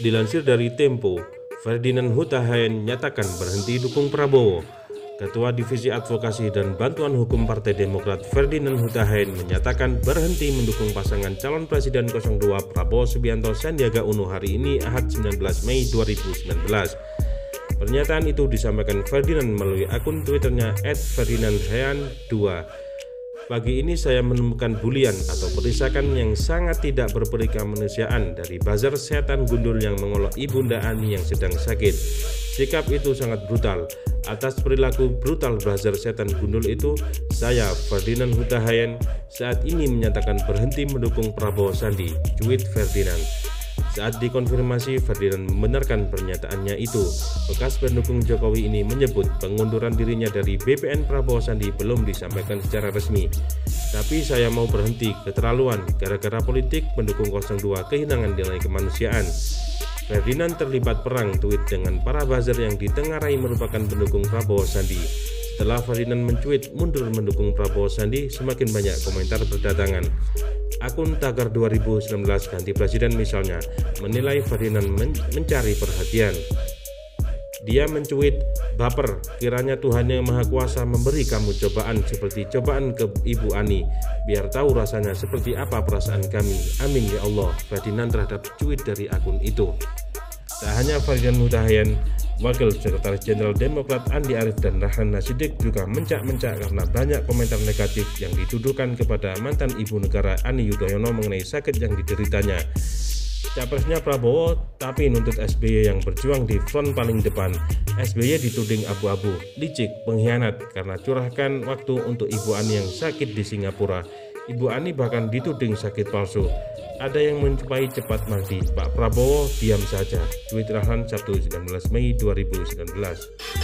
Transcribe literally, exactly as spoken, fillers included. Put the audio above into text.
Dilansir dari Tempo, Ferdinand Huta Heian nyatakan berhenti dukung Prabowo. Ketua Divisi Advokasi dan Bantuan Hukum Partai Demokrat Ferdinand Huta Heian menyatakan berhenti mendukung pasangan calon presiden nol dua Prabowo Subianto Sandiaga Uno hari ini Ahad sembilan belas Mei dua ribu sembilan belas. Pernyataan itu disampaikan Ferdinand melalui akun Twitternya et ferdinand heian dua. Pagi ini saya menemukan bulian atau perisakan yang sangat tidak berperi kemanusiaan dari buzzer setan gundul yang mengolok Ibunda Ani yang sedang sakit. Sikap itu sangat brutal. Atas perilaku brutal buzzer setan gundul itu, saya Ferdinand Huta Heian saat ini menyatakan berhenti mendukung Prabowo Sandi, cuit Ferdinand. Saat dikonfirmasi, Ferdinand membenarkan pernyataannya itu. Bekas pendukung Jokowi ini menyebut pengunduran dirinya dari B P N Prabowo Sandi belum disampaikan secara resmi. Tapi saya mau berhenti, keterlaluan, gara-gara politik pendukung nol dua kehilangan nilai kemanusiaan. Ferdinand terlibat perang tweet dengan para buzzer yang ditengarai merupakan pendukung Prabowo Sandi. Setelah Ferdinand mencuit mundur mendukung Prabowo Sandi, semakin banyak komentar berdatangan. Akun Tagar dua ribu sembilan belas ganti presiden misalnya menilai Ferdinand men mencari perhatian. Dia mencuit, baper, kiranya Tuhan yang Maha Kuasa memberi kamu cobaan seperti cobaan ke Ibu Ani, biar tahu rasanya seperti apa perasaan kami. Amin ya Allah. Ferdinand terhadap cuit dari akun itu. Tak hanya Ferdinand Huta Heian, Wakil Sekretaris Jenderal Demokrat Andi Arief dan Rahlan Nasidik juga mencak-mencak karena banyak komentar negatif yang dituduhkan kepada mantan ibu negara Ani Yudhoyono mengenai sakit yang dideritanya. Capresnya Prabowo tapi nuntut S B Y yang berjuang di front paling depan. S B Y dituding abu-abu, licik, pengkhianat karena curahkan waktu untuk Ibu Ani yang sakit di Singapura. Ibu Ani bahkan dituding sakit palsu. Ada yang mencapai cepat mati, Pak Prabowo diam saja. Tweet Rahlan Sabtu sembilan belas Mei dua ribu sembilan belas.